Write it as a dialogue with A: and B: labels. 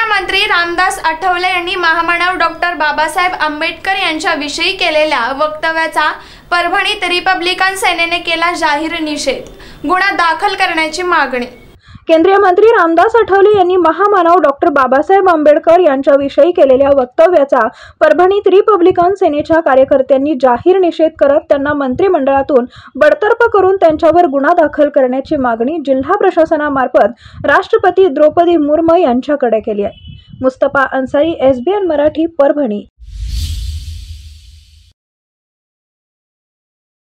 A: मंत्री रामदास आठवले यांनी महामानव डॉक्टर बाबासाहेब आंबेडकर यांच्याविषयी केलेल्या वक्तव्याचा परभणीत रिपब्लिकन सेनेने केला जाहीर निषेध, गुन्हा दाखल करण्याची मागणी।
B: केंद्रीय मंत्री रामदास आठवले यांनी महामानव डॉक्टर बाबासाहेब आंबेडकर यांच्याविषयी केलेल्या वक्तव्याचा परभणीत रिपब्लिकन सेनेच्या कार्यकर्त्यांनी जाहीर निषेध करत त्यांना मंत्रिमंडळातून बडतर्फ करून त्यांच्यावर गुन्हा दाखल करण्याची मागणी जिल्हा प्रशासनामार्फत राष्ट्रपती द्रौपदी मुर्मू यांच्याकडे केली आहे। मुस्तफा अन्सारी, SBN मराठी, परभणी।